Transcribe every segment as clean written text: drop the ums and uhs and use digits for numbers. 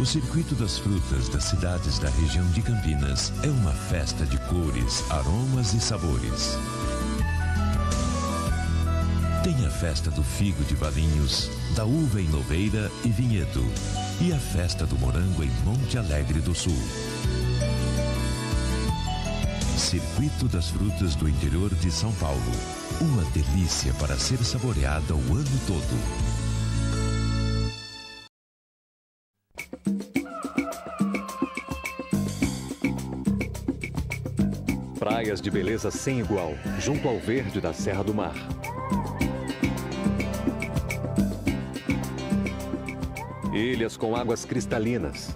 O Circuito das Frutas das cidades da região de Campinas é uma festa de cores, aromas e sabores. Tem a festa do figo de Valinhos, da uva em Louveira e Vinhedo, e a festa do morango em Monte Alegre do Sul. Circuito das Frutas do interior de São Paulo. Uma delícia para ser saboreada o ano todo. Praias de beleza sem igual, junto ao verde da Serra do Mar. Ilhas com águas cristalinas.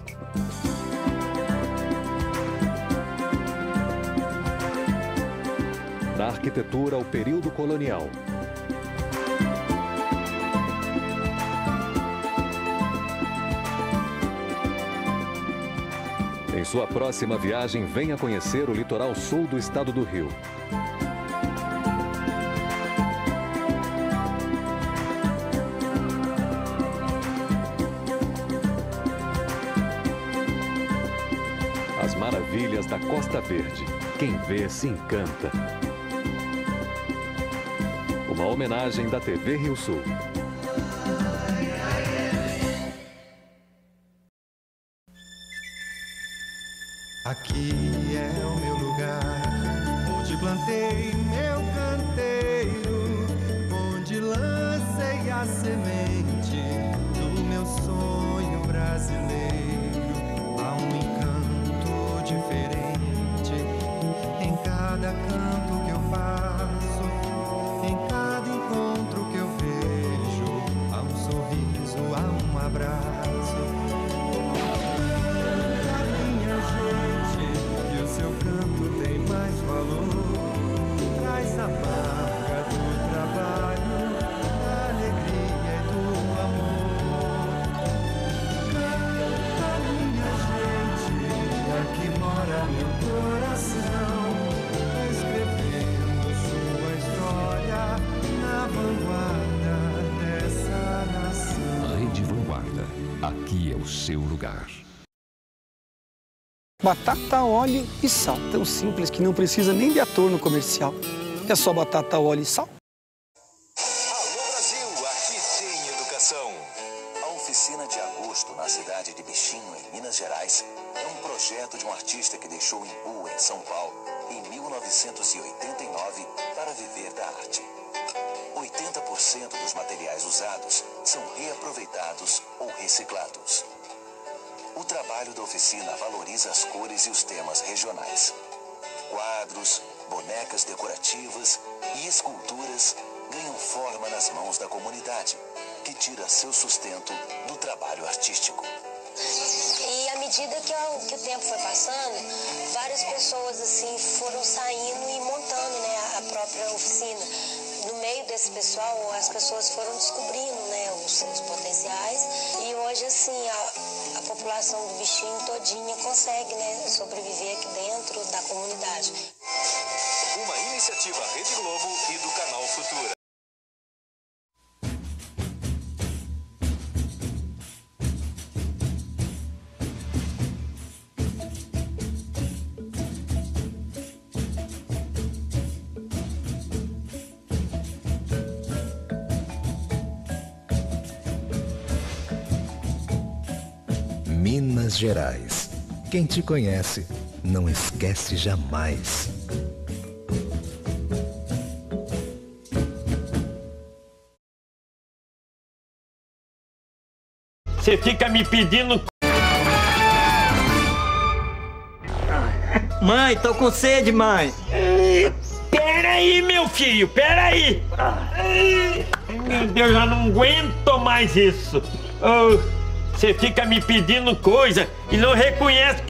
Da arquitetura ao período colonial. Em sua próxima viagem, venha conhecer o litoral sul do estado do Rio. As maravilhas da Costa Verde. Quem vê se encanta. Uma homenagem da TV Rio Sul. Aqui é o meu lugar, onde plantei meu canteiro, onde lancei a semente do meu sonho brasileiro. Há um encanto diferente em cada canto que eu faço, em cada encontro que eu vejo. Há um sorriso, há um abraço. Seu canto tem mais valor, traz a marca do trabalho, da alegria e do amor. Canta, minha gente, aqui mora meu coração, escrevendo sua história na vanguarda dessa nação. Rede Vanguarda, aqui é o seu lugar. Batata, óleo e sal. Tão simples que não precisa nem de ator no comercial. É só batata, óleo e sal. Alô Brasil, aqui tem educação. A oficina de agosto na cidade de Bichinho, em Minas Gerais, é um projeto de um artista que deixou Imbu, em São Paulo, em 1989, para viver da arte. 80% dos materiais usados são reaproveitados ou reciclados. O trabalho da oficina valoriza as cores e os temas regionais. Quadros, bonecas decorativas e esculturas ganham forma nas mãos da comunidade, que tira seu sustento do trabalho artístico. E à medida que o tempo foi passando, várias pessoas assim foram saindo e montando, né, a própria oficina. No meio desse pessoal, as pessoas foram descobrindo, né, os potenciais, e hoje assim a população do Bichinho todinha consegue, né, sobreviver aqui dentro da comunidade. Uma iniciativa Rede Globo e do canal Futura. Minas Gerais. Quem te conhece não esquece jamais. Você fica me pedindo... Mãe, tô com sede, mãe. Peraí, meu filho, peraí. Meu Deus, eu não aguento mais isso. Você fica me pedindo coisa e não reconhece